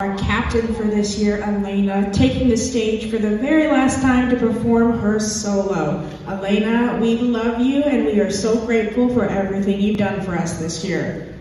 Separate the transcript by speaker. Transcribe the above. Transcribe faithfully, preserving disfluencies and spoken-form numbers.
Speaker 1: Our captain for this year, Elena, taking the stage for the very last time to perform her solo. Elena, we love you and we are so grateful for everything you've done for us this year.